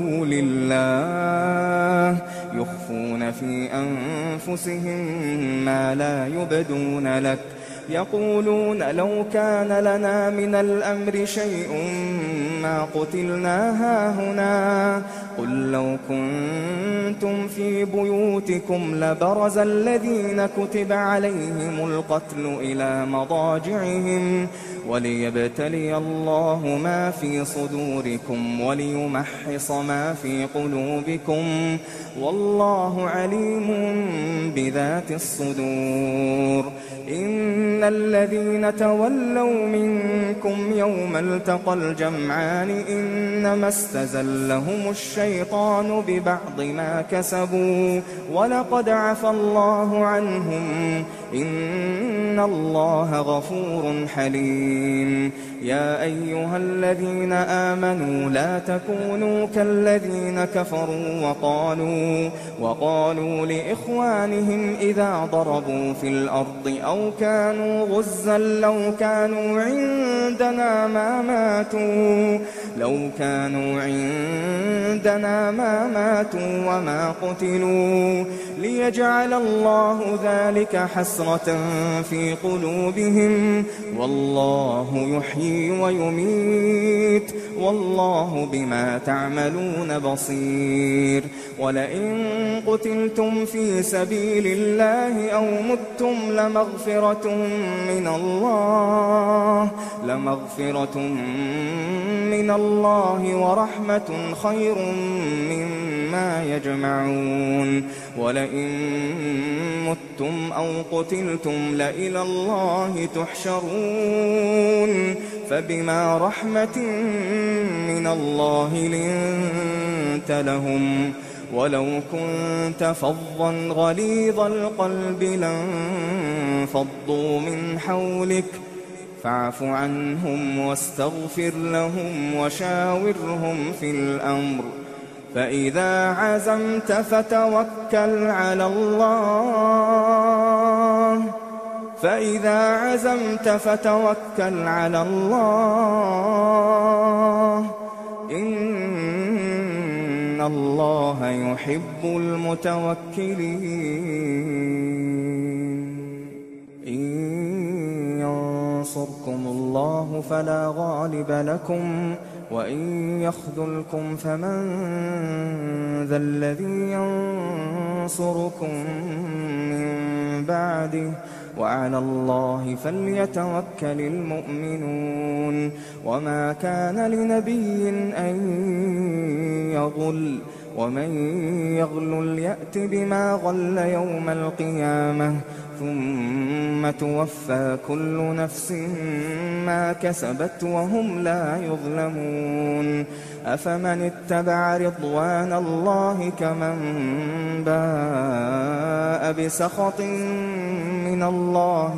لله يخفون في أنفسهم ما لا يبدون لك يقولون لو كان لنا من الأمر شيء ما قتلنا هاهنا قل لو كنتم في بيوتكم لبرز الذين كتب عليهم القتل إلى مضاجعهم وليبتلي الله ما في صدوركم وليمحص ما في قلوبكم والله عليم بذات الصدور. إن الذين تولوا منكم يوم التقى الجمعان إنما استزلهم الشيطان ببعض ما كسبوا ولقد عفى الله عنهم إن الله غفور حليم. يا أيها الذين آمنوا لا تكونوا كالذين كفروا وقالوا لإخوانهم إذا ضربوا في الأرض أو كانوا غزا لو كانوا عندنا ما ماتوا وما قتلوا ليجعل الله ذلك حسرة حسرة في قلوبهم والله يحيي ويميت والله بما تعملون بصير. ولئن قتلتم في سبيل الله أو متم لمغفرة من الله ورحمة خير مما يجمعون. ولئن متم أو قتلتم لإلى الله تحشرون. فبما رحمة من الله لنت لهم ولو كنت فظا غليظ القلب لانفضوا من حولك فاعف عنهم واستغفر لهم وشاورهم في الأمر فإذا عزمت فتوكل على الله إن الله يحب المتوكلين. إن ينصركم الله فلا غالب لكم وإن يخذلكم فمن ذا الذي ينصركم من بعده وعلى الله فليتوكل المؤمنون. وما كان لنبي أن يغل ومن يغلل يأت بما غل يوم القيامة ثم توفى كل نفس ما كسبت وهم لا يظلمون. أفمن اتبع رضوان الله كمن باء بسخط من الله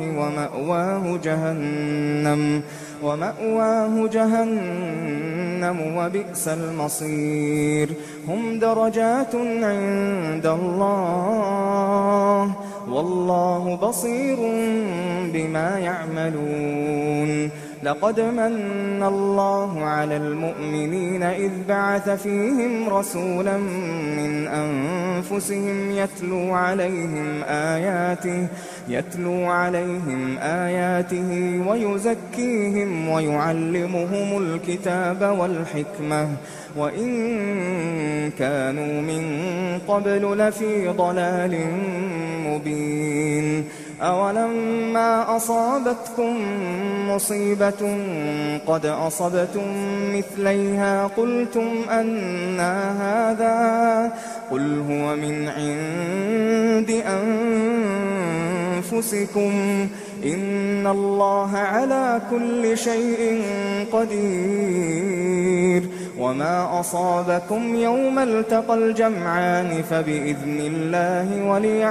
ومأواه جهنم وبئس المصير. هم درجات عند الله والله بصير بما يعملون. لقد من الله على المؤمنين إذ بعث فيهم رسولا من أنفسهم يتلو عليهم آياته ويزكيهم ويعلمهم الكتاب والحكمة وإن كانوا من قبل لفي ضلال مبين. أولما أصابتكم مصيبة قد أصبتم مثليها قلتم أنى هذا قل هو من عند أنفسكم إن الله على كل شيء قدير. وما أصابكم يوم التقى الجمعان فبإذن الله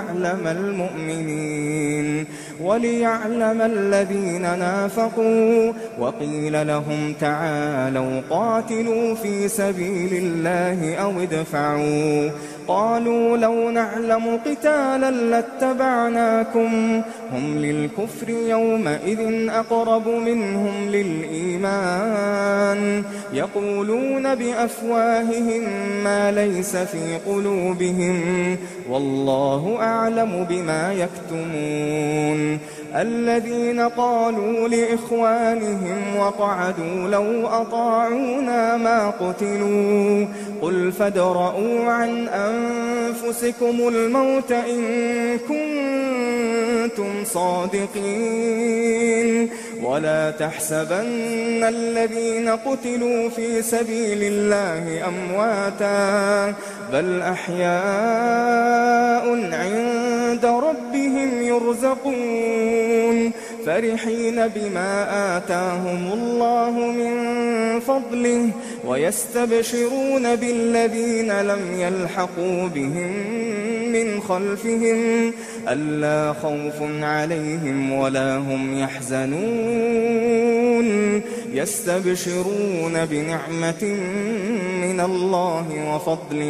وليعلم الذين نافقوا. وقيل لهم تعالوا قاتلوا في سبيل الله أو ادفعوا قالوا لو نعلم قتالا لاتبعناكم هم للكفر يومئذ أقرب منهم للإيمان يقولون بأفواههم ما ليس في قلوبهم والله أعلم بما يكتمون. الذين قالوا لإخوانهم وقعدوا لو أطاعونا ما قتلوا قل فادرءوا عن أنفسكم الموت إن كنتم صادقين. ولا تحسبن الذين قتلوا في سبيل الله أمواتا بل أحياء عند ربهم يرزقون فرحين بما آتاهم الله من فضله ويستبشرون بالذين لم يلحقوا بهم من خلفهم ألا خوف عليهم ولا هم يحزنون يستبشرون بنعمة من الله وفضل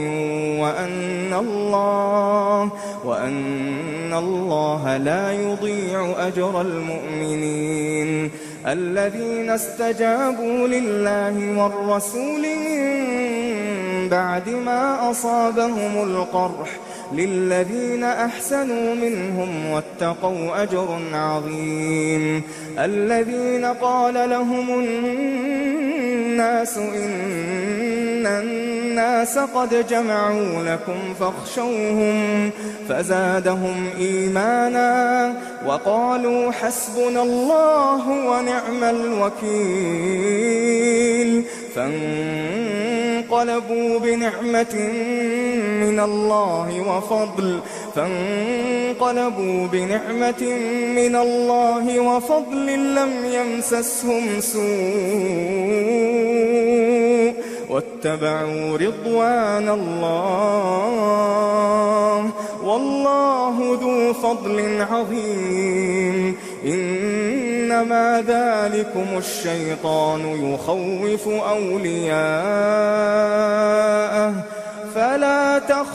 وأن الله لا يضيع أجر المؤمنين. الذين استجابوا لله والرسول من بعد ما أصابهم القرح للذين أحسنوا منهم واتقوا أجر عظيم. الذين قال لهم الناس إن الناس قد جمعوا لكم فاخشوهم فزادهم إيمانا وقالوا حسبنا الله ونعم الوكيل. فانقلبوا بنعمة من الله وفضل لم يمسسهم سوء واتبعوا رضوان الله والله ذو فضل عظيم. إنما ذلكم الشيطان يخوف أولياءه فلا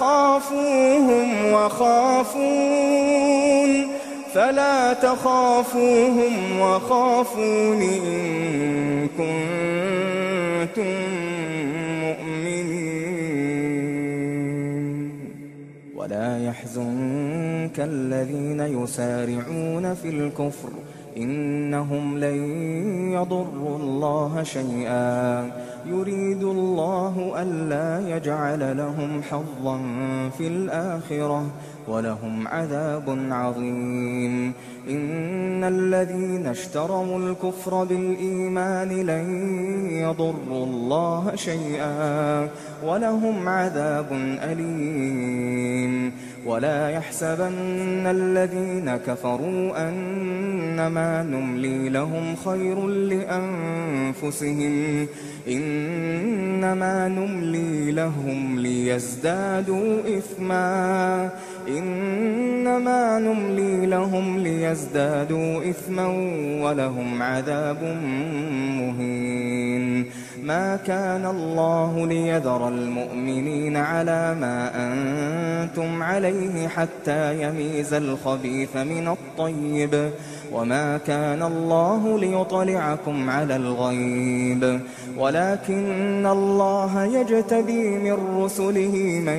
تخافوهم وخافون إن كنتم مؤمنين. ولا يحزنك الذين يسارعون في الكفر إنهم لن يضروا الله شيئا يريد الله ألا يجعل لهم حظا في الآخرة ولهم عذاب عظيم. إن الذين اشتروا الكفر بالإيمان لن يضروا الله شيئا ولهم عذاب أليم. ولا يحسبن الذين كفروا أنما نملي لهم خير لأنفسهم إنما نملي لهم ليزدادوا إثما ولهم عذاب مهين. ما كان الله ليذر المؤمنين على ما أنتم عليه حتى يميز الخبيث من الطيب وما كان الله ليطلعكم على الغيب ولكن الله يجتبي من رسله من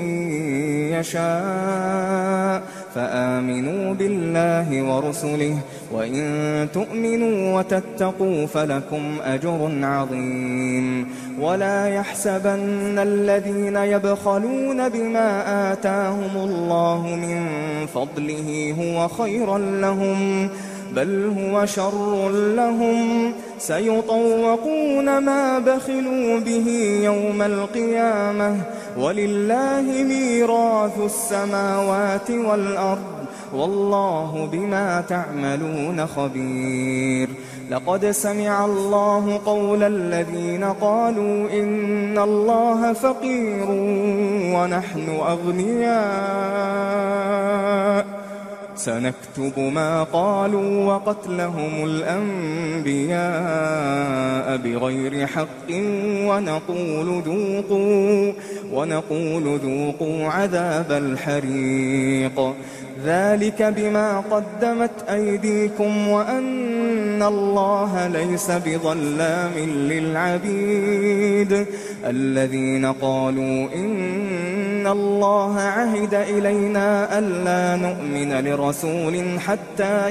يشاء فآمنوا بالله ورسله وإن تؤمنوا وتتقوا فلكم أجر عظيم. ولا يحسبن الذين يبخلون بما آتاهم الله من فضله هو خيرا لهم بل هو شر لهم سيطوقون ما بخلوا به يوم القيامة ولله ميراث السماوات والأرض والله بما تعملون خبير. لقد سمع الله قول الذين قالوا إن الله فقير ونحن أغنياء سنكتب ما قالوا وقتلهم الأنبياء بغير حق ونقول ذوقوا عذاب الحريق ذلك بما قدمت أيديكم وأن الله ليس بظلام للعبيد. الذين قالوا إن الله عهد إلينا ألا نؤمن لرسول حتى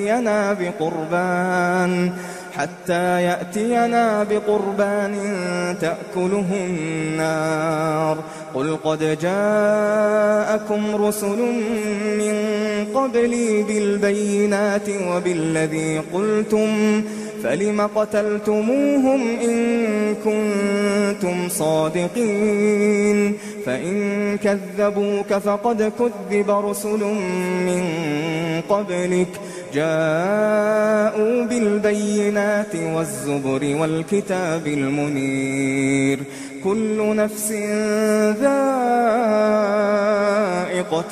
يأتينا بقربان تأكله النار قل قد جاءكم رسل من قبلي بالبينات وبالذي قلتم فلم قتلتموهم إن كنتم صادقين. فإن كذبوك فقد كذب رسل من قبلك جاءوا بالبينات والزبر والكتاب المنير. كل نفس ذائقة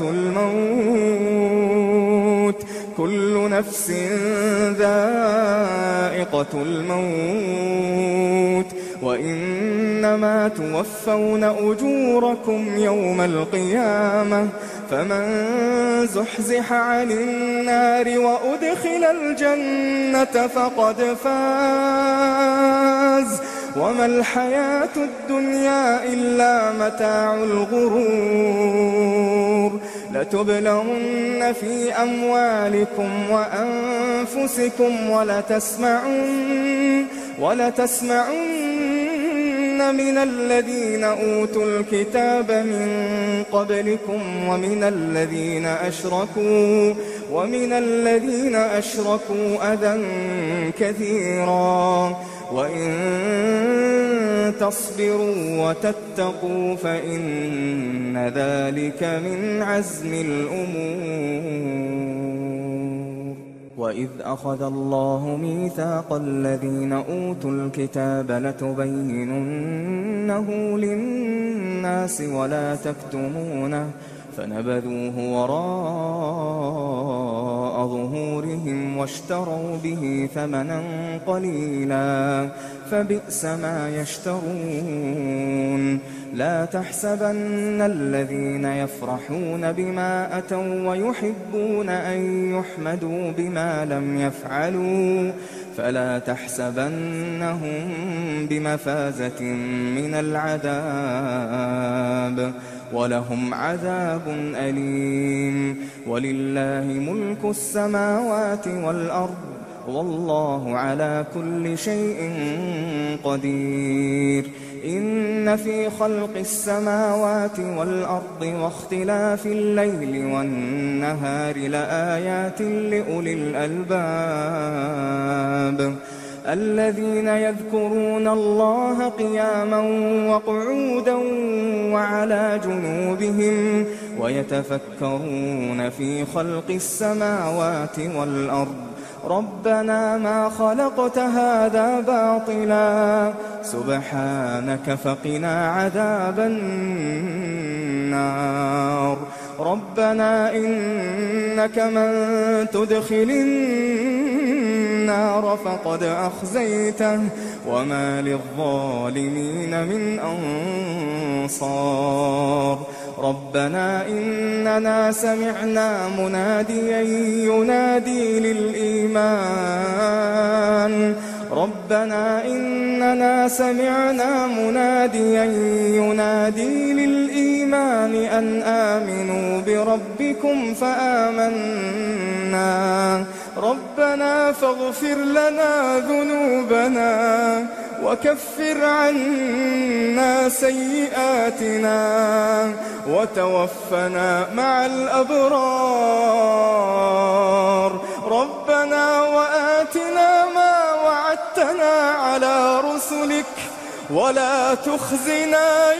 الموت وإنما توفون أجوركم يوم القيامة فمن زحزح عن النار وأدخل الجنة فقد فاز وما الحياة الدنيا إلا متاع الغرور. لتبلغن في أموالكم وأنفسكم ولتسمعن من الذين أوتوا الكتاب من قبلكم ومن الذين أشركوا أذى كثيرا وإن تصبروا وتتقوا فإن ذلك من عزم الأمور. وإذ أخذ الله ميثاق الذين أوتوا الكتاب لتبيننه للناس ولا تكتمونه فنبذوه وراء ظهورهم واشتروا به ثمنا قليلا فبئس ما يشترون. لا تحسبن الذين يفرحون بما أتوا ويحبون أن يحمدوا بما لم يفعلوا فلا تحسبنهم بمفازة من العذاب ولهم عذاب أليم. ولله ملك السماوات والأرض والله على كل شيء قدير. إن في خلق السماوات والأرض واختلاف الليل والنهار لآيات لأولي الألباب الذين يذكرون الله قياما وقعودا وعلى جنوبهم ويتفكرون في خلق السماوات والأرض ربنا ما خلقت هذا باطلا سبحانك فقنا عذاب النار. ربنا إنك من تدخل النار فقد أخزيته وما للظالمين من أنصار. ربنا إننا سمعنا مناديا ينادي للإيمان ربنا إننا سمعنا مناديا ينادي للإيمان أن آمنوا بربكم فآمنا ربنا فاغفر لنا ذنوبنا وكفر عنا سيئاتنا وتوفنا مع الأبرار. ربنا وآتنا ما وعدتنا على رسلك ولا تخزنا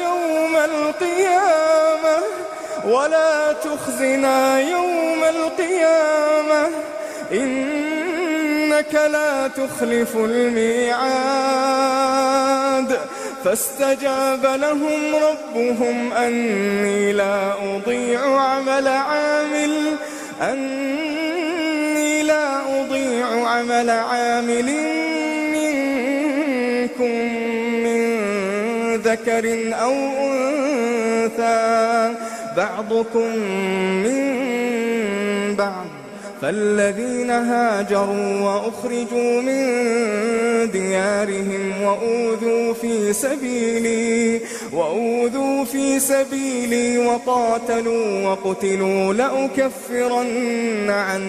يوم القيامة إنك لا تخلف الميعاد. فاستجاب لهم ربهم أني لا أضيع عمل عامل منكم من ذكر أو أنثى بعضكم من بعض فالذين هاجروا وأخرجوا من ديارهم وأوذوا في سبيلي وقاتلوا وقتلوا لأكفرن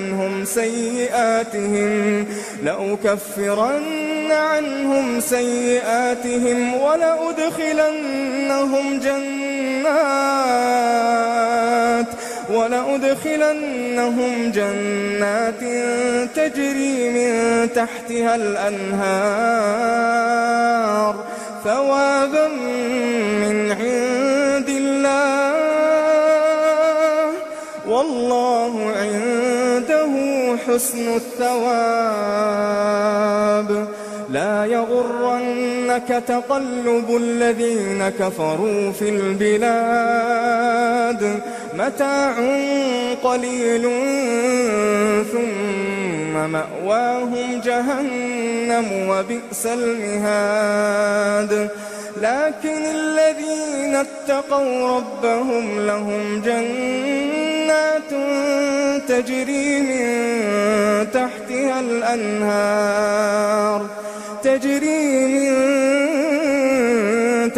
عنهم سيئاتهم ولأدخلنهم جنات تجري من تحتها الأنهار ثوابا من عند الله والله عنده حسن الثواب. لا يغرنك تقلب الذين كفروا في البلاد متاع قليل ثم مأواهم جهنم وبئس المهاد. لكن الذين اتقوا ربهم لهم جنات تجري من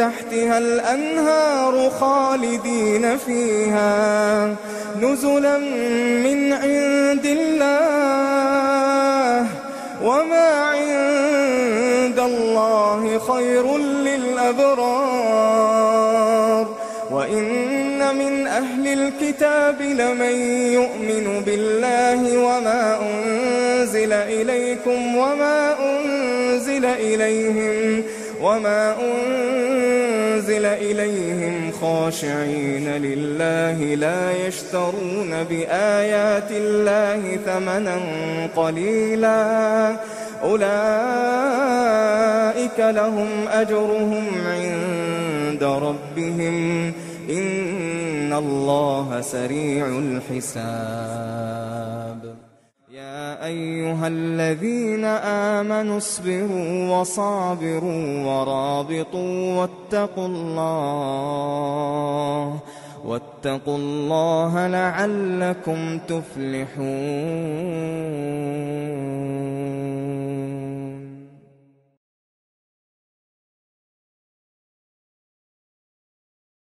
تحتها الأنهار خالدين فيها نزلا من عند الله وما عند الله خير للأبرار وإن من أهل الكتاب لمن يؤمن بالله وما أنزل إليكم وما أنزل إليهم خاشعين لله لا يشترون بآيات الله ثمنا قليلا أولئك لهم أجرهم عند ربهم إن الله سريع الحساب يا أيها الذين آمنوا اصبروا وصابروا ورابطوا واتقوا الله لعلكم تفلحون